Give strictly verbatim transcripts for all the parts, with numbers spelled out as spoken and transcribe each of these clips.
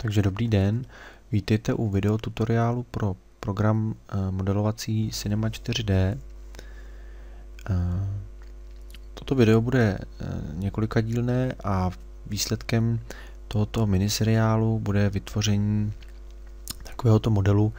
Takže dobrý den, vítejte u videotutoriálu pro program modelovací Cinema čtyři dé. Toto video bude několikadílné a výsledkem tohoto miniseriálu bude vytvoření takovéhoto modelu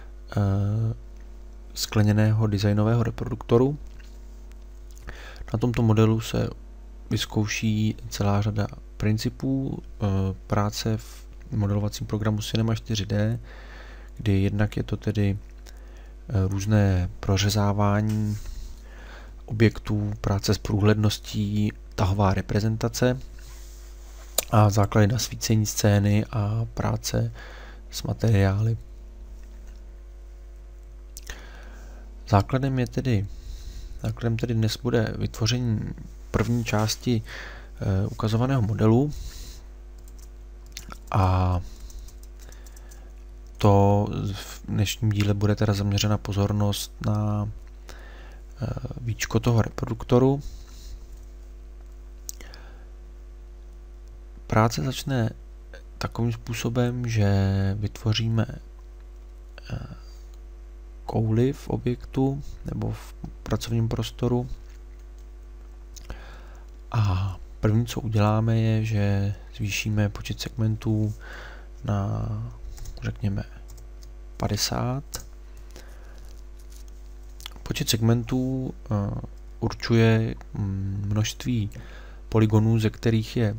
skleněného designového reproduktoru. Na tomto modelu se vyzkouší celá řada principů práce v modelovacím programu Cinema čtyři dé, kdy jednak je to tedy různé prořezávání objektů, práce s průhledností, tahová reprezentace a základy nasvícení scény a práce s materiály. Základem je tedy, základem tedy dnes bude vytvoření první části e, ukazovaného modelu, a to v dnešním díle bude teda zaměřena pozornost na e, víčko toho reproduktoru. Práce začne takovým způsobem, že vytvoříme e, kouli v objektu nebo v pracovním prostoru. A první, co uděláme, je, že zvýšíme počet segmentů na, řekněme, padesát. Počet segmentů uh, určuje množství polygonů, ze kterých je uh,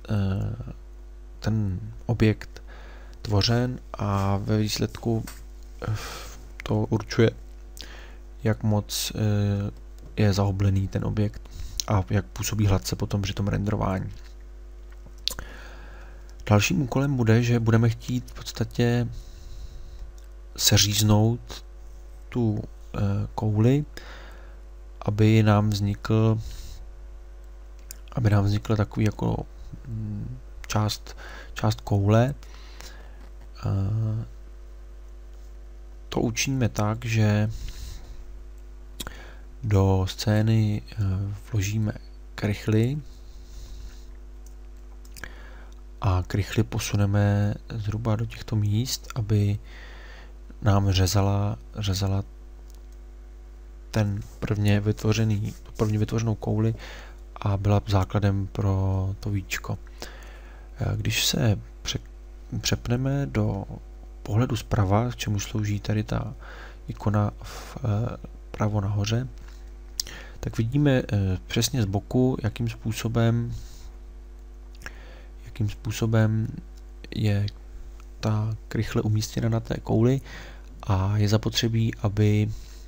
ten objekt tvořen, a ve výsledku uh, to určuje, jak moc uh, je zahoblený ten objekt a jak působí hladce potom při tom renderování. Dalším úkolem bude, že budeme chtít v podstatě seříznout tu e, kouli, aby nám vznikl aby nám vznikl takový jako m, část, část koule. E, to učiníme tak, že do scény vložíme krychly a krychly posuneme zhruba do těchto míst, aby nám řezala, řezala ten prvně vytvořený, prvně vytvořenou kouli a byla základem pro to víčko. Když se přepneme do pohledu zprava, k čemu slouží tady ta ikona vpravo nahoře, tak vidíme e, přesně z boku, jakým způsobem jakým způsobem je ta krychle umístěna na té kouli, a je zapotřebí, aby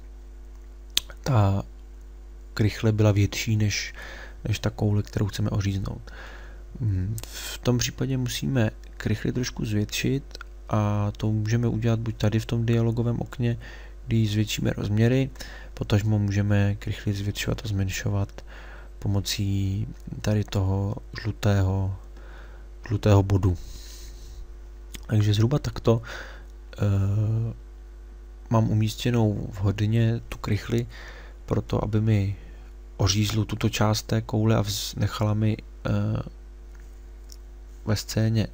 ta krychle byla větší než, než ta koule, kterou chceme oříznout. V tom případě musíme krychli trošku zvětšit, a to můžeme udělat buď tady v tom dialogovém okně, kdy zvětšíme rozměry, potažmo můžeme krychli zvětšovat a zmenšovat pomocí tady toho žlutého, žlutého bodu. Takže zhruba takto e, mám umístěnou vhodně tu krychli pro to, aby mi ořízlo tuto část té koule a nechala mi e, ve scéně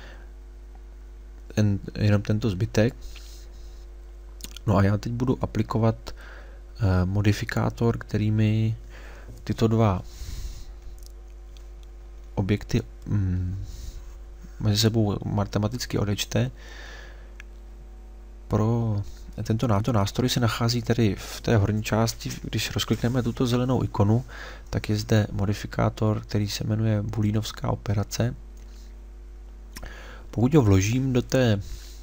jen, jenom tento zbytek. No a já teď budu aplikovat eh, modifikátor, který mi tyto dva objekty mm, mezi sebou matematicky odečte. Pro tento, tento nástroj se nachází tady v té horní části. Když rozklikneme tuto zelenou ikonu, tak je zde modifikátor, který se jmenuje booleanovská operace. Pokud ho vložím do té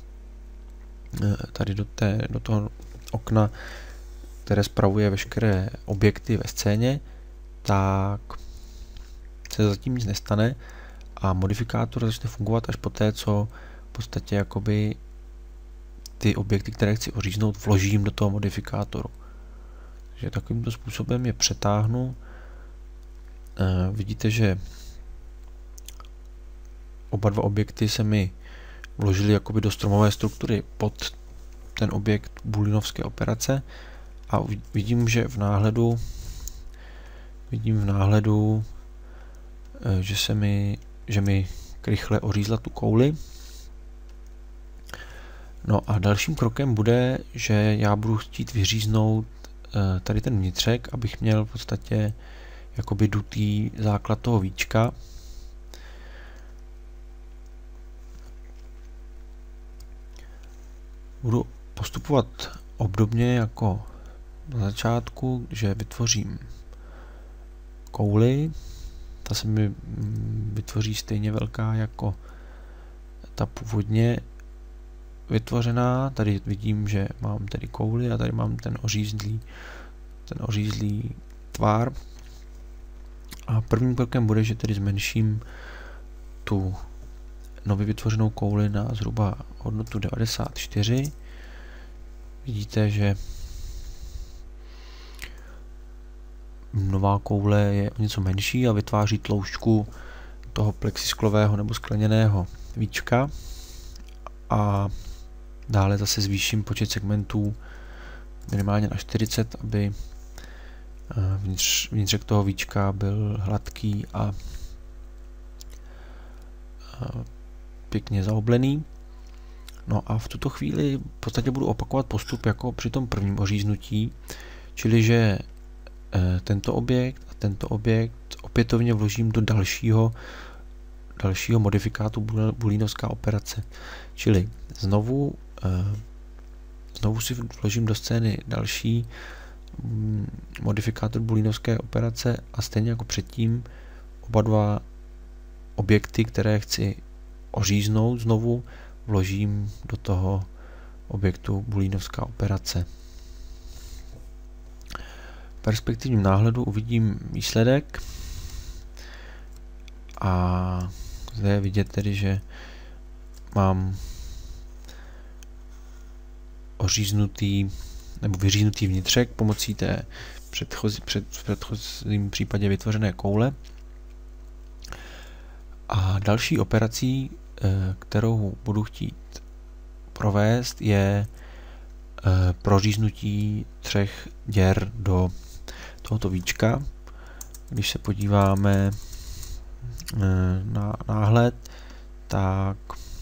tady do, té, do toho okna, které spravuje veškeré objekty ve scéně, tak se zatím nic nestane a modifikátor začne fungovat až poté, co v podstatě jakoby ty objekty, které chci oříznout, vložím do toho modifikátoru. Takže takovýmto způsobem je přetáhnu. E, vidíte, že oba dva objekty se mi vložili jakoby do stromové struktury pod ten objekt booleanovské operace, a vidím, že v náhledu vidím v náhledu, že se mi, že mi rychle ořízla tu kouli, No a dalším krokem bude, že já budu chtít vyříznout tady ten vnitřek, abych měl v podstatě jakoby dutý základ toho víčka. Budu postupovat obdobně jako na začátku, že vytvořím kouli. Ta se mi vytvoří stejně velká jako ta původně vytvořená. Tady vidím, že mám tedy kouli a tady mám ten ořízlý, ten ořízlý tvar. A prvním krokem bude, že tedy zmenším tu nově vytvořenou kouli na zhruba hodnotu devadesát čtyři. Vidíte, že nová koule je o něco menší a vytváří tloušťku toho plexisklového nebo skleněného víčka. A dále zase zvýším počet segmentů minimálně na čtyřicet, aby vnitř, vnitřek toho víčka byl hladký a, a pěkně zaoblený. No a v tuto chvíli v podstatě budu opakovat postup jako při tom prvním oříznutí, čili že e, tento objekt a tento objekt opětovně vložím do dalšího, dalšího modifikátu booleanovská operace. Čili znovu, e, znovu si vložím do scény další mm, modifikátor booleanovské operace a stejně jako předtím oba dva objekty, které chci oříznout, znovu vložím do toho objektu booleanovská operace. V perspektivním náhledu uvidím výsledek a zde je vidět tedy, že mám oříznutý nebo vyříznutý vnitřek pomocí té předchozí, před, v předchozím případě vytvořené koule. A další operací, kterou budu chtít provést, je proříznutí třech děr do tohoto víčka. Když se podíváme na náhled, tak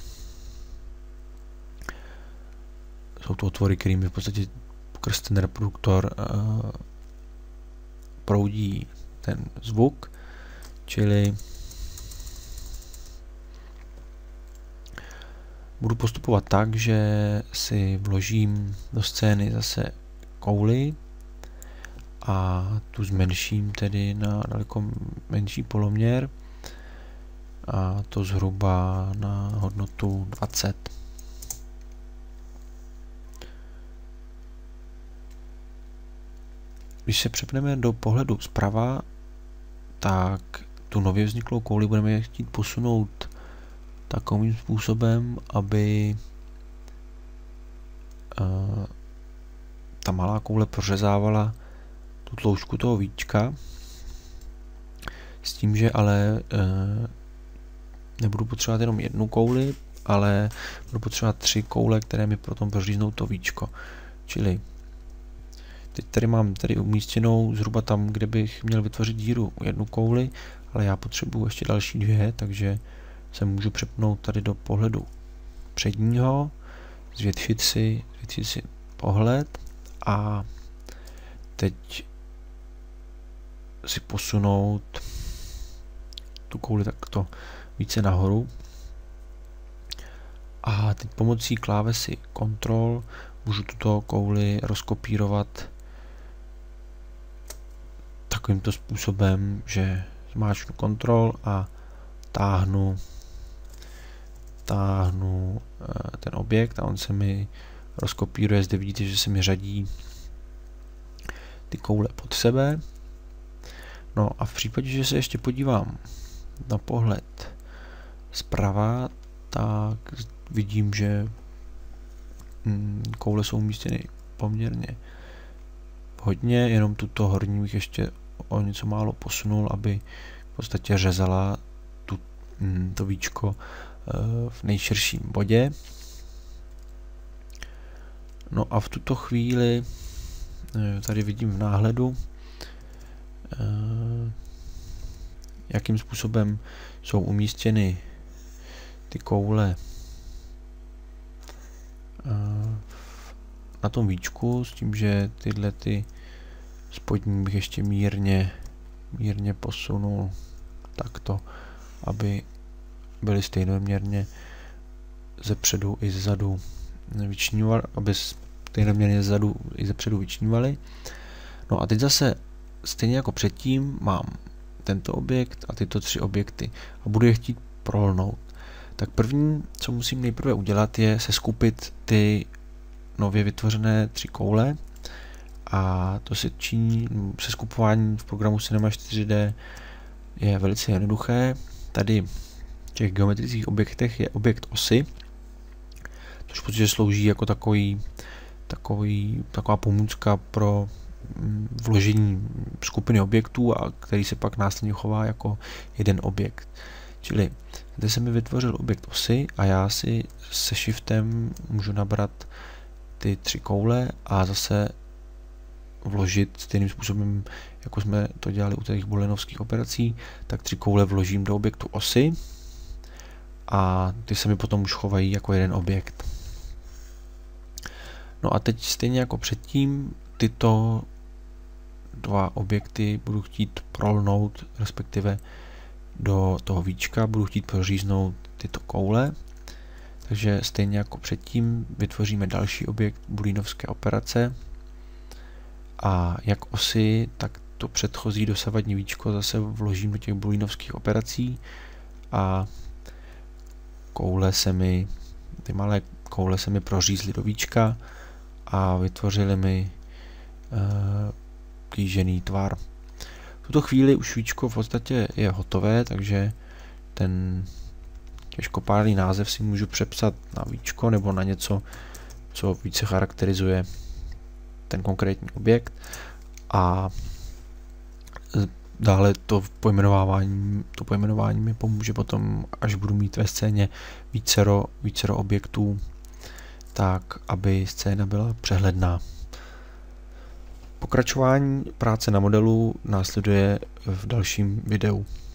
jsou to otvory, kterými v podstatě skrz ten reproduktor proudí ten zvuk, čili budu postupovat tak, že si vložím do scény zase kouli a tu zmenším tedy na daleko menší poloměr a to zhruba na hodnotu dvacet. Když se přepneme do pohledu zprava, tak tu nově vzniklou kouli budeme chtít posunout takovým způsobem, aby uh, ta malá koule prořezávala tu tloušťku toho víčka, s tím, že ale uh, nebudu potřebovat jenom jednu kouli, ale budu potřebovat tři koule, které mi potom proříznou to víčko. Čili teď tady mám tady umístěnou zhruba tam, kde bych měl vytvořit díru, jednu kouli, ale já potřebuji ještě další dvě, takže se můžu přepnout tady do pohledu předního, zvětšit si, zvětšit si pohled a teď si posunout tu kouli takto více nahoru. A teď pomocí klávesy Ctrl můžu tuto kouli rozkopírovat takovýmto způsobem, že zmáčknu Ctrl a táhnu táhnu ten objekt a on se mi rozkopíruje. Zde vidíte, že se mi řadí ty koule pod sebe. No a v případě, že se ještě podívám na pohled zprava, tak vidím, že koule jsou umístěny poměrně hodně, jenom tuto horní bych ještě o něco málo posunul, aby v podstatě řezala tu, to víčko v nejširším bodě. No a v tuto chvíli tady vidím v náhledu, jakým způsobem jsou umístěny ty koule na tom víčku s tím, že tyhle ty spodní bych ještě mírně, mírně posunul takto, aby byly stejnoměrně ze předu i zezadu vyčnívaly, aby stejnoměrně zezadu i ze předu vyčnívaly. No a teď zase stejně jako předtím mám tento objekt a tyto tři objekty a budu je chtít prolnout. Tak první, co musím nejprve udělat, je seskupit ty nově vytvořené tři koule a to se činí, seskupování v programu Cinema čtyři dé je velice jednoduché. Tady v těch geometrických objektech je objekt osy, což protože slouží jako takový, takový, taková pomůcka pro vložení skupiny objektů, a který se pak následně chová jako jeden objekt. Čili zde se mi vytvořil objekt osy a já si se shiftem můžu nabrat ty tři koule a zase vložit stejným způsobem, jako jsme to dělali u těch booleanovských operací, tak tři koule vložím do objektu osy a ty se mi potom už chovají jako jeden objekt. No a teď stejně jako předtím tyto dva objekty budu chtít prolnout, respektive do toho víčka budu chtít proříznout tyto koule. Takže stejně jako předtím vytvoříme další objekt booleanovské operace a jak osy, tak to předchozí dosavadní víčko zase vložím do těch booleanovských operací a koule se mi, ty malé koule se mi prořízly do víčka a vytvořily mi uh, kýžený tvar. V tuto chvíli už víčko v podstatě je hotové, takže ten těžkopádný název si můžu přepsat na víčko nebo na něco, co více charakterizuje ten konkrétní objekt a dále to pojmenování, to pojmenování mi pomůže potom, až budu mít ve scéně vícero, vícero objektů, tak aby scéna byla přehledná. Pokračování práce na modelu následuje v dalším videu.